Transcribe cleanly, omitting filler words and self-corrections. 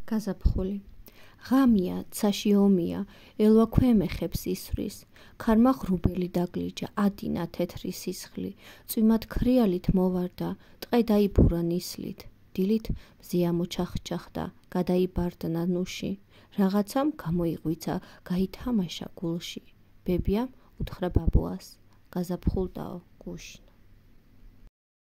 გაზაფხული ღამია, ცაში ომია, ელვა ქვემეხებს ისვრის, ქარმა ღრუბელი დაგლიჯა, ადინა თეთრი სისხლი, წვიმად ქრიალით მოვარდა, ტყე დაიბურა ნისლით, დილით მზია მოჩახჭახდა, გადაიბარდნა ნუში, რაღაცამ გამოიღვიცა, გაითამაშა გულში, ბებიამ უთხრა ბაბუას, გაზაფხულდაო გუში.